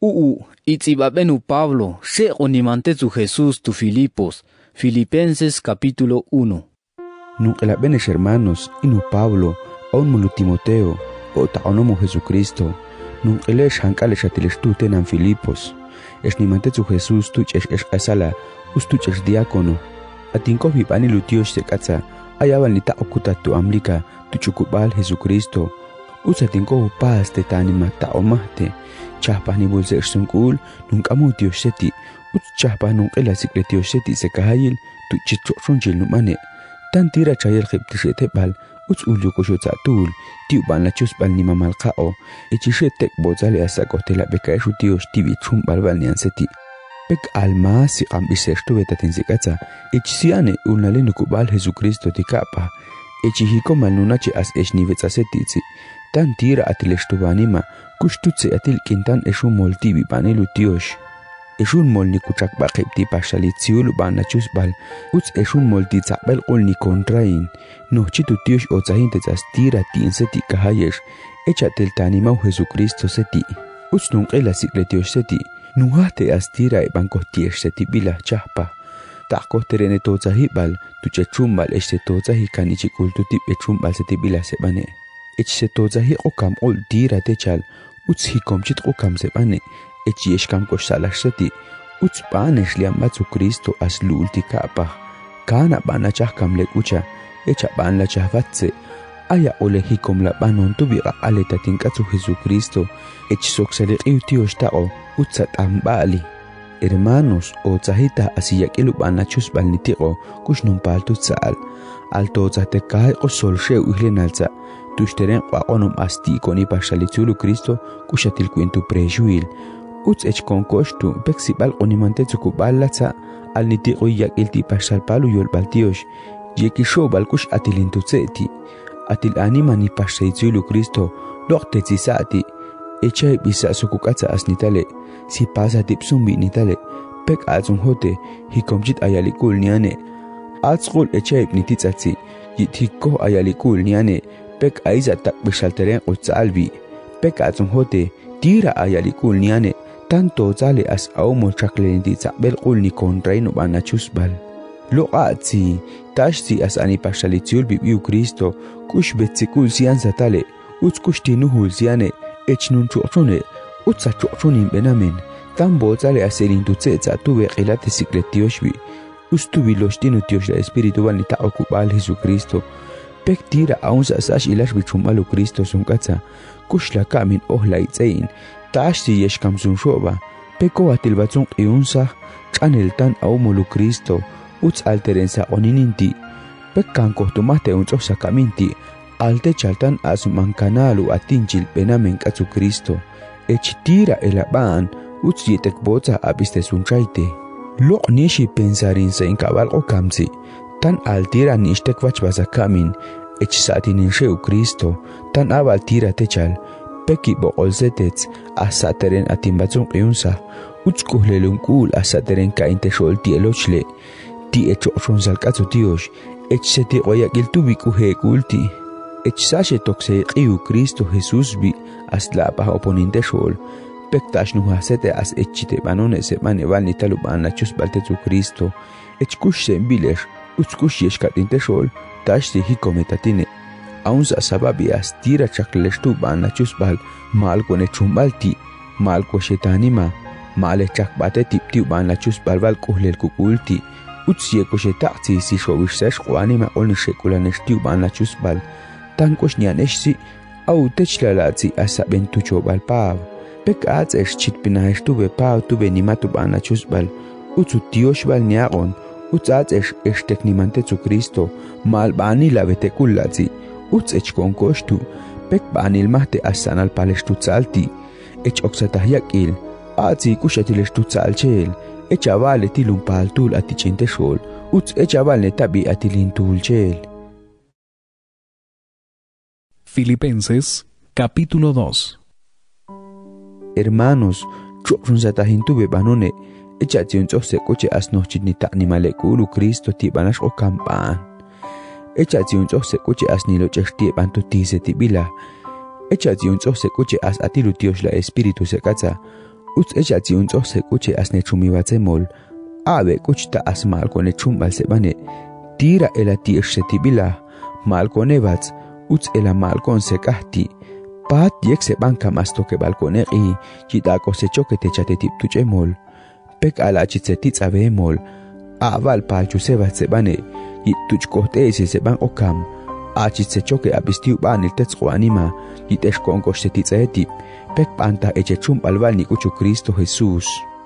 Itzibabenu Pablo, she onimantezu Jesús tu Filipos, Filipenses capítulo 1. Nunqelabenes hermanos, inu Pablo, aun mulu Timoteo, o taonomo Jesucristo, nunqelesh hankalesh atilestute nan Filipos, esnimantezu Jesús tuch esala, ustuch diácono, atinko vipani lutiosh sekatza, ayaban lita okutatu amlika, tuchukubal Jesucristo, usatinko paz te tanima taomahte, chahpah ni bulse sunkul, nunca mutios seti, chahpah nunqela sikletios seti sekahayil, tuchitrochonjil numane, tan tira chayel jiptishete bal, ulyukoshotzatul, tiuban la chusbal ni mamalkao, echishetek bozale asakotela bekaeshu tios tibichum balbal nianseti. Pek alma si ambiseshtu betatinsikatza, echisiane ulnale nukubal Jesucristo tikapa, echihiko malnunache as echnivetzasetitzi, tan tira atileshtubanima, kushtutse atil kintan eshun moltibi panelu tiosh. Eshun mol ni kuchakba qibti pashalitziul banachusbal, eshun molti tzakbel qul ni kontrain, nochitu tiosh otzahintezas tira tinseti kahayesh, echatel tanimau Jesucristo seti. Nunqela sikletiosh seti, nuhate astira bankohtiesh seti bila chahpa. Takohterene totzahibal, tuchechumbal este totzahi kanichikultutip echumbal seti bila sebane. Ech tozahi okam ol tira techal, hikomchit okam sebane, echiyeshkam koshsalashseti, panesh liambatsu Cristo as lulti kapa, kana banachahkam lekucha, echa ban la chahvatse, aya ole hikom la banon tubiqa aleta tinkatsu Jesucristo, ech soksaleqiutiochtao, ambali. Hermanos, o tzahita asiyakilu banachus balnitiqo, kushnunpaltu tzal, alto tzahtekay o solsheu ihlenalza, tushteren qaqonum asti koni pashalitzulu Cristo kushatil kuintu prejuil ech konkoshtu peksibal qonimante tsukubalatza al nitiqo yakilti pashalpalu yolbaltiosh yekisho balkush atilintutzeti atil anima ni pashaitsulu Cristo loqtetzisati echay bisa sukukatza asnitale si pasa tipsumbi nitale pek azunhote hikomjit ayalikul niane atzqul echay nititzatsi yithikko ayalikul niane pek aiza tak bishalteren utzalbi pek azunhote tira ayalikul niane tanto zale as aumo chaklenti tzabel qulni kontraino banachusbal loqatsi tashsi as ani pashalitzul bibiu Cristo kush betsikul sianza tale utzkushtinuhul siane echnun chuchone utzachuchonin benamen tambo zale aselintutzetza tuve qilate sikletioshbi ustubi loshtinu tiosh la espiritu banita okupal Jesucristo pek tira aun sasash ilash bichumalu Cristo sunkatza kushla kamin ohla itzein tashti yeshkam sunshoba peko atilbatzun qiyunsa chaneltan aumolu Cristo utz alterensa onininti pekkan kohtumate unchosa kaminti alte chaltan asumankanalu atinchil benamen katsu Cristo ech tira elaban utz yetek boza abiste sunchaite lo nishi pensarin sa inkabal okamsi tan altira nishtek vachbazakamin ech satinin sheu Cristo tan abal tira techal peki boqolzetets asateren atimbatzun qiyunsa utzkuhlelungkul asateren kainte sholti elochle ti echoshon salkatsu tiosh ech seti qoyakiltubiku hekulti ech sashe tokse qiu Cristo Jesus bi aslapa oponinte shol pektash nuhasete as echite banone semane valni taluban nachus baltetsu Cristo ech kush sembilesh utzkush yeshkatinte shol tashti hikometatine aun sa sababi astira chakleshtu banachus bal mal kone chumbalti mal ko shetanima mal chakbate tipti banachus balbal kuhlel kukulti utsie ko shetaqti si showish qwanima on shekulaneshti banachus bal tan koshnianeshsi au techlalati asabentu chobal pav pek ats chitpinashtu be pav tu benimatu banachus bal utzutiosh bal niagon utzats teknimante zu Cristo mal bani la vetekulati utz konkoshtu pek banil mahte asanal paleshtu tzalti oksatahyakil atzi kushatileshtu tzalchel avale tilum paltul atichente shol utz avale tabi atilintulchel. Filipenses capítulo 2. Hermanos, chorunzatahintu bebanone echatiunzo se coche asnochitnita animalekulu Cristo tibanash o campan echatiunzo se coche asnilo chestie bantu tise tibila echatiunzo se coche as atilutiosh la espíritu se katza Uts echa tiun se kuche asne chumibatse mol. Ave kuchta as malkone chumbal sebane. Tira ela tibila. Malkone bats. Uts ela malkon sekahti. Pat yek se banka masto ke balkonegi. Jita kosecho ke techate tiptuche mol. Pek ala chitsetitz ave mol. Aval palchu sebat sebane. Yituch kohte se seban okam. Achitsecho ke abistiu ban el tetsko anima. Yitesh konkostetitz etip. Pek panta eche chumbal valni kuchu Cristo Jesús.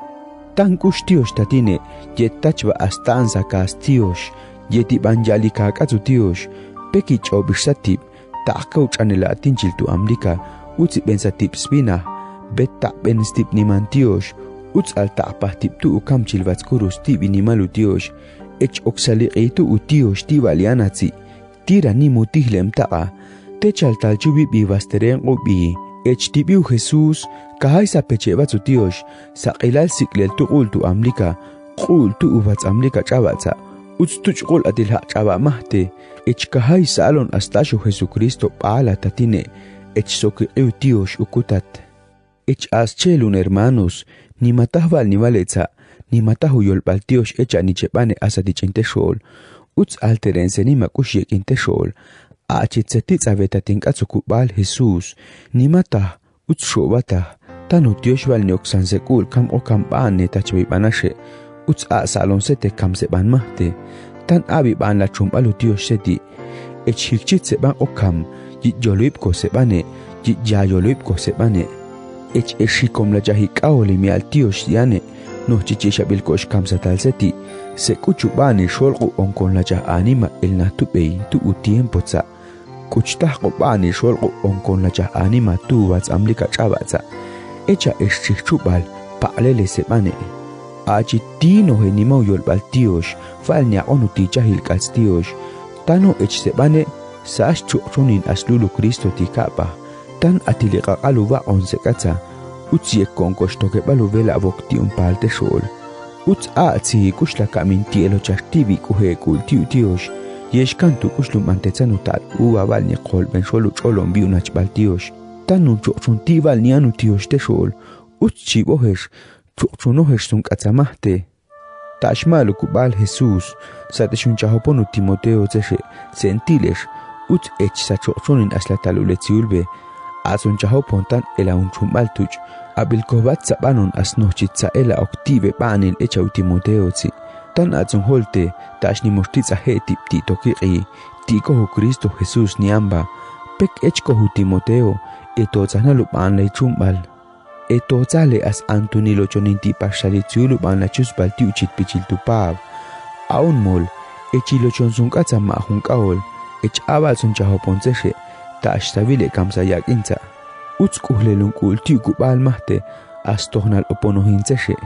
Tan kushtios tatine. Yettachva astanza kastios. Yeti banjalika katsutios. Pekich obisatip. Takauch anela atinchil tu amdika. Utsi bensatip spina. Betta benstip nimantios. Uts al tapatip tu ukamchil vatskurus tip inimalutios. Ech oksaliqitu utios tibalianatsi. Tira ni mutihlem taqa. Techal talchubi bivasteren ubi. Ech tibiu Jesús. Kahaisa pecheva tutios. Saqilal siklel tuqul tu amlika. Qul tu uvats amlika chavatsa. Uts tuchqul adilha chava mahte. Ech kahaisa alon astashu Jesucristo paala tatine. Ech sokiqiu tios ukutat. Ech aschelun hermanos. Ni matahval ni valetza. Ni matahu yolbaltios echa ni chepane asadichinte shol. Uts alterense ni makushik inte shol. Achitzetitz avetatinkatsukubal Jesús. Ni matah. Uts shobata. Tanu tiosval ni oksansekul kam okambane tachvibanashe. Uts salon sete kam seban mahte. Tan abiban la chumbalu tios seti. Ech hikchit seban okam. Jit yoluipko sebane. Jit ya yoluipko sebane. Ech eshikom la jahikaoli mi al tios yane. No chichisha bilkosh kamsa talseti. Se kuchubani sholqu onkon la jah anima el natupei tu u tiempo tsa. Kuchtahqo bani sholqu onkon la jah anima tu wats amlika chabatsa. Echa eschichubal pa'lele sebane. Achi tino henimau yolbal tios. Falnia onu tichahil kats tios. Tano ech sebane. Sash chuchunin aslulu Cristo tikapa. Tan atiliqaqalu va onse katsa. Utsiek konkoshtoke balu vela vokti un palte shol. Uts atsi kushla kaminti elo chashtibi kuhe kultiu tios. Yeshkantu kushlum antetsanu tal uwa valni qol ben sholu cholon bi unach baltios. Tanun chuchunti valni anu tios te shol. Utsi bohesh chuchunohesh sun katsamahte. Tashmalu kubal Jesús. Sateshun chahoponu Timoteo teshe. Sentilesh. Uts ech sa chuchunin aslataluletziulbe. Asun chahopontan ela un chumbal tuch. Abilkobat sabanon asnochitza ela octive panil echa Timoteotzi. Tan atsun holte tashni mochtitza hetip titokiqi. Tikohu Cristo Jesús niamba. Pek echkohu Timoteo. Etotzanalu pan lay chumbal. Etotzale as Antonilo choninti parshalitziulu pan la chusbal tiuchit pichiltupav. Aun mol. Echilo chonsunkatza mahunkaol. Ech abal sun chahoponteshe. Tash sabile kamsa yakinza. Uts kuhlelun kultiu kubal mahte. Astohnal oponohinzeshe.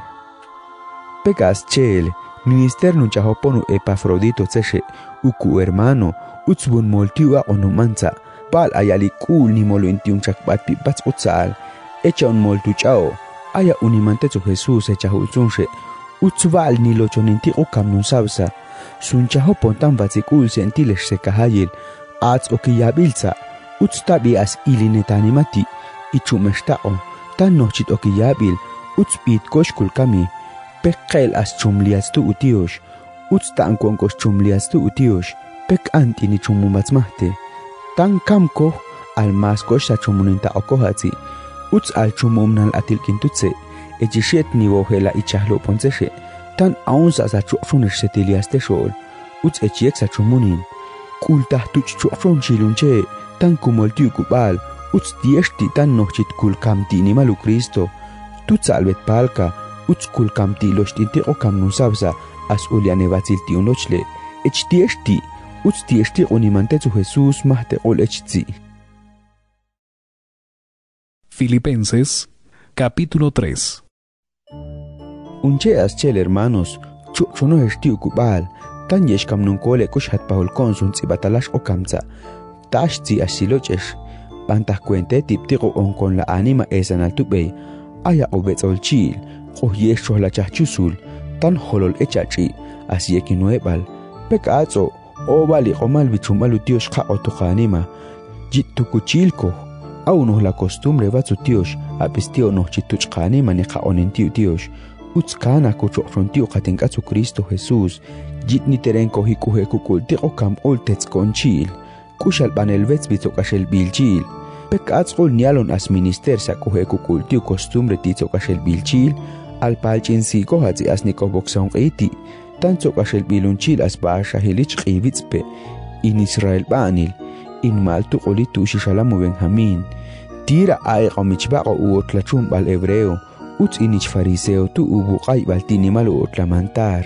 Pekas chel. Minister nun chahoponu Epafrodito tseshe. Uku hermano. Uts bun moltiu a onomanza. Bal ayali kul ni molo intiun chakbat pipats utsal. Echa un moltu chao. Aya unimantetsu Jesús echa hulsunshe. Uts val ni lochoninti ukam nun sabsa. Sun chahopon tan batsikul sentilesh se kahayil. Ats okiyabilza. Uts tabi as ilinetanimati. Ichumeshtao. Tan nochit okiyabil. Uts pit koshkul kami. Pekkel as chumlias tu utios. Uts tan konkos chumlias tu utios. Pek anti ni chumumatzmahte. Tan kamko al mas kosh sa chumuninta okohatzi. Uts al chumumnal atilkintutse. Ejishet ni wohela ichahlo ponseshe. Tan aunsa sa chuchunesh setiliaste shol. Uts echiek sa chumunin. Kultah tuch chuchun chilunche. Tan kumoltiu kubal. Uts tieshti tan nochit kulkamti ni malu Cristo. Tuts albet palka. Uts kulkamti loshtinti okam nun sabsa. As uliane vatzilti unochle. Ech tieshti. Uts tieshti unimantetsu Jesús mahte ol echzi. Filipenses, capítulo 3. Unche aschel hermanos. Chuchuno eshti ukubal. Tan yeshkam nun kole kushat pahol konsun tzibatallash okamza. Tashti asilochesh. Pantah cuente tiptiqo onkon la anima esan al tubey. Aya obetzolchil. Qohyeshoh la chahchusul. Tan holol echachi. Asieki nuebal. Pekatzo. Obali qomal bichumalu tios qa otoqanima. Jittukuchilko. Aunos la costumbre va su tíos, a pistio no chituchkani maneja onentiu tíos. Utskana cochontiu katenkatsu Cristo Jesús. Jitni terenko hikuje kukultiko kam ultets conchil. Kushal banelvets bitokashel bilchil. Pek atzkol nialon as minister sa kuje kukultiu costumbre tizokashel bilchil. Al palchin siko hatzi as niko boxon iti. Tanzokashel bilunchil as baasha hilich qivitspe. In Israel banil. In maltu qolitu shishalamu Benjamín. Tira aiqa michbaqa uotlachum bal hebreo. Uts inich fariseo tu ubuqay baltinimal uotlamantar.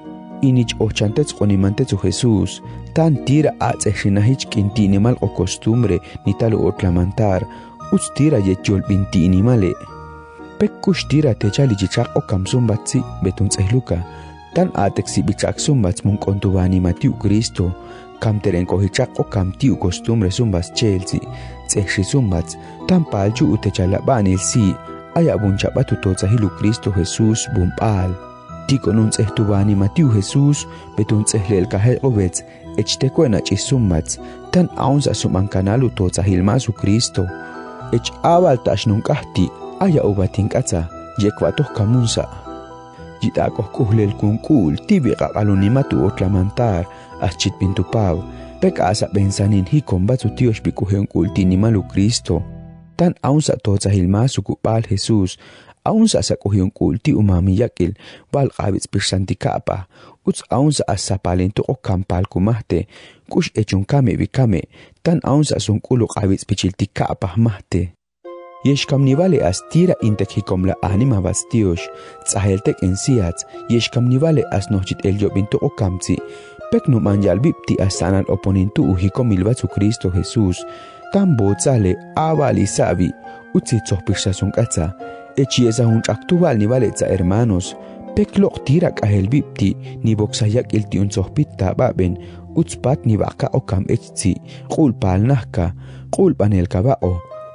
Inich ochantets qonimantetsu Jesús. Tan tira atzeshinahich quintinimal o costumbre nital uotlamantar. Uts tira yechol bintinimale. Pekkush tira techali chichaq o kamsum batsi betuns ehluka. Tan atexi bichaksum bats munkontubani matiu Cristo. Kam terenko hichaq o kam tiu costumbre sumbas Chelsea. Tseshi sumbats tan palchu utechalabani si. Aya bunchapatu totsahilu Cristo Jesús bumpal. Tiko nun tsehtubani matiu Jesús betun tsehlel kahel obets echtekuen sumbats tan aunsa sumankanalu totsahilmasu Cristo. Ech abal tashnun-kahti aya ubatinkatsa yekwatos kamunsa. Jitakoh kuhlel kunkul tibiqa alunimatu otlamantar aschit pintupaw. Pek asa bensanin hikombatsu tios bikuhen kultinimalu Cristo. Tan aunsa totsahilmasu kupal Jesús. Aunsa sa kuhiyon kulti umamiyakil bal qabits pirsantikapa. Uts aunsa asa palento o kampal kumahte. Kush echun kame bikame. Tan aunsa sunkulu qabits pichiltikapa mahte. Yeshkam nivale as tira intek hikomla anima bastiosh. Tsaheltek ensiats. Yeshkam nivale as nochit elyo binto o kamtsi. Pek no manjal bipti as sanal oponintu uhikomilbatsu Cristo Jesús. Tan botsale avali sabi. Utsitsoh pirsasunqatsa. Echiesa hunch'aqtubal nivaletza hermanos. Peklok tirak ahel bipti ni boxayak ilti unsohpitta baben. Utspat ni baka okam echzi. Qul palnahka. Qul panelka bao.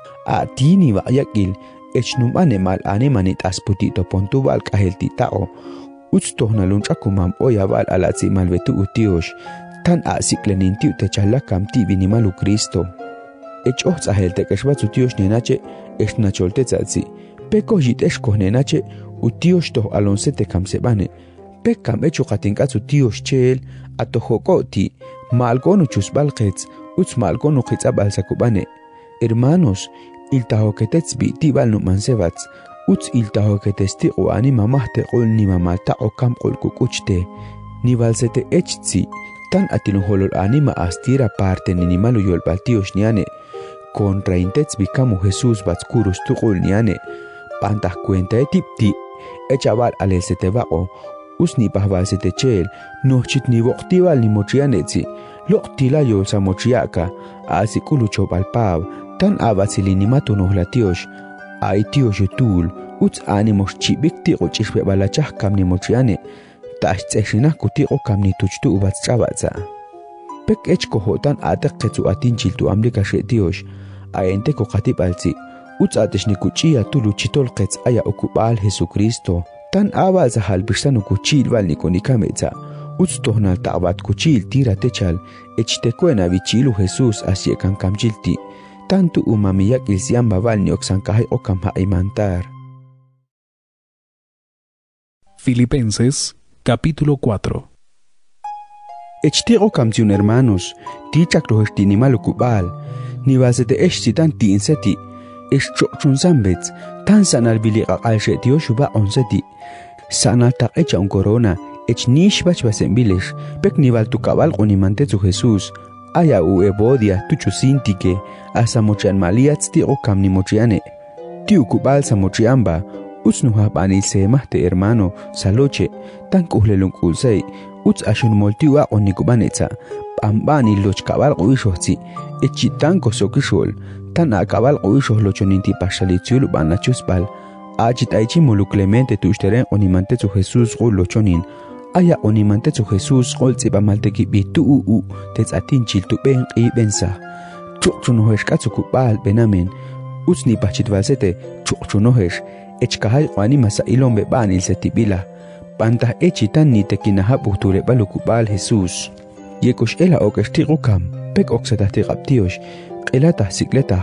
Ati ni bayakil. Echnum anemal anemanit asputito pontubal kahelti tao. Utstohna lunchakumam oyabal alatzi malvetu utiosh. Tan asiklenintiu techalakam tibi ni malu Cristo. Echohts aheltek eshbatsu tiosh nenache eshnacholtetzatzi. Peko jitesh kohnenache utiosh toh alonsete kamsebane. Pekam echo katinkatsu tiosh chel atojokoti malgonu chusbalqets uts malgonu qitzabalsakubane. Hermanos, iltahoketets bitibal numansebats uts iltahoketesti qoani mamahte qol ni mamalta okam qol kukuchte. Nivalsete echzi tan atinuholol anima astira parte ninimalu yolbaltiosh niane. Contra intets bikamu Jesús batskurus tuqul niane. Pantah cuenta etipti, echaval alesete bao, usni pahvalsete chel, nochit ni boktival ni mochianetzi, loktila yolsa mochiaka, asikulu chopalpav, tan abasilini matunos la tiosh, ay tiosh tul, uts animos chibikti o chishpe balachah kam ni mochiane, tash tseshinah kutiko kam ni tuchtu ubats chabatza. Pek echkoho tan atek ketsu atinchiltu amlika tiosh, ayente kokatip alzi. Uts ateshni kuchia tulu chitol qets aya okupal Jesucristo. Tan abal zahal birsanu kuchil val nikonikameza. Uts tohnal ta'bat kuchil tira techal. Echtekuen bichilu Jesús asiekan kamchilti. Tantu umamiyak ilsian babal ni oksankahay okam haimantar. Filipenses, capítulo 4. Echtego kamziun hermanos. Tichak lo estinimal okupal. Ni basete eshsitan tiinseti. Eshchokchun zambets, tan sanal biliqa qalshetio shuba onseti. Sanal taqecha un corona, echnish bachbasembilesh, pek nival tu cabal qonimantetsu Jesús. Aya u ebodia tuchu sintike, asa mochan maliats ti okam ni mochiane. Tiu kubal sa mochiamba, utsnuha banil semahte hermano, saloche, tan kuhlelun kulsei, uts ashun moltiwa onikubanetsa, pambani loch cabal qoishohzi, echitanko sokishol. Tan akabal qoishoh lochoninti pashalitsiulu banachuspal. Achit aichi molu Clemente tuchteren onimantetsu Jesús qol lochonin. Aya onimantetsu Jesús qol tzipamalteki bitu tetzatinchil tuben qibensa. Chukchunohesh katsukupal benamen. Utsni pachitvalsete chukchunohesh. Echkahay qwani masa ilombe banil setibila. Pantah echitan ni tekinahapuh tulepalukupal Jesús. Yekosh ela okeshtiqukam. Pek oksatahtiqaptiosh. Qelatah sikletah,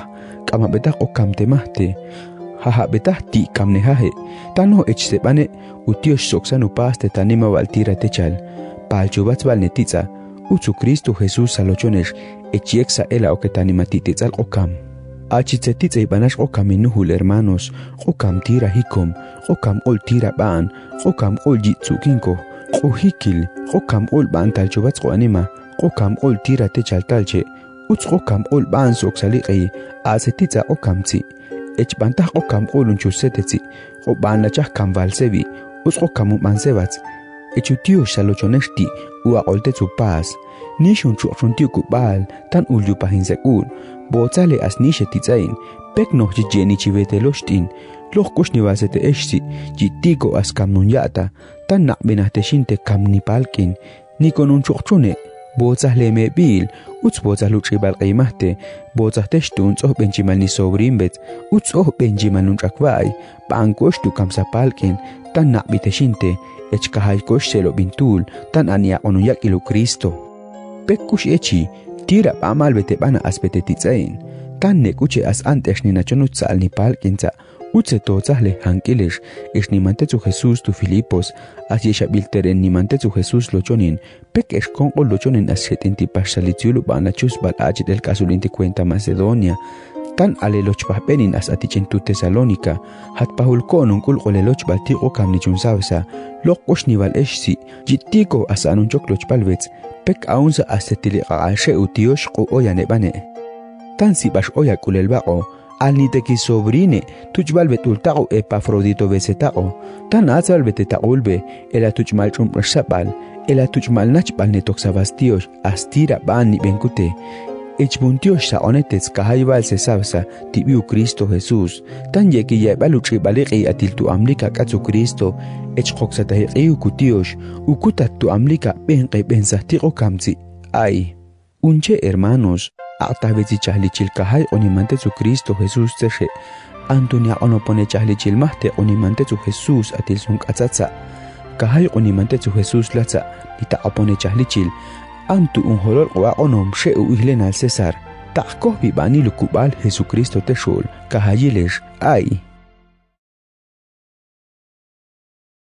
kama betah okam temahte haha betah ti kamnehahe tano echsepane utiosh soksanu paste tanima valtira techal palchubats valnetitza utsu Cristo Jesús salochonesh echieksa ela oketanima tititsal okam achitzetitza ibanash okaminuhul hermanos okam tira hikom okam ol tira ban okam ol jitsukinko ohikil okam ol ban talchubats anima okam ol tira techal talche uts okam ol ban soksaliqi asetitza okamtsi echbantah okam olun chusetetsi o ban lachah kamvalsevi uts okam mansevats echutio shalochoneshti ua oltetsu pas nishun chuchuntiu kubal tan ulyu pahinsekun botsale asnishe titsain peknoh jeni chiveteloshtin loh kushniwasete eshsi jitiko askamnunyata tan naqbenahteshinte kamnipalkin nikonun chuchune botsale bil uts botsaluchi balqimahte botsateshtun tsoh benchimalni sobrimbet uts oh benchimalun chakwai bankoshtu kamsapalkin tan naqbiteshinte echkahay koshselo bintul tan ania onuyak ilu Cristo pekush echi tira pamal bete bana aspetetitzain tan nekuche as antes ni nachonutza al nipalkinza utse totzahle hankilesh eshnimantetsu Jesús tu Filipos as yeshabilteren nimantetsu Jesús lochonin pek eshkonqol lochonin as shetinti pashalitiulu banachus balachit el kasulinti cuenta Macedonia tan alelochpahpenin as atichentu Tesalónica hatpahulkon unkul qolelochbaltiqo kamnichunsawsa loqoshnival eshsi jittiko as anunchoklochpalvets pek aunsa asetiliqaqashe utiosh qo oyanebane tan sibash oya kulelbaqo alniteki sobrine tuchbal betultaqo Epafrodito besetaqo tan atzal betetaqulbe ela tuchmal chumprashapal ela tuchmal nachbal netoxabastiosh astira bani benkute echbuntiosh saonetets kahayval sesabsa tibiu Cristo Jesús tan yeki yabaluchi baliqi atiltu amlika katsu Cristo echqoxatahiqiu kutiosh ukutat tu amlika benqe bensahtiqo kamtsi ay unche hermanos aqtabetsi chahlichil kahay onimantetsu Cristo Jesús teshe antunia onopone chahlichil mahte onimantetsu Jesús atilsun katsatsa kahay onimantetsu Jesús latsa nita opone chahlichil antu unholol qwa onom sheu ihlenal César taqkoh bibani lukubal Jesucristo teshul kahayilesh ay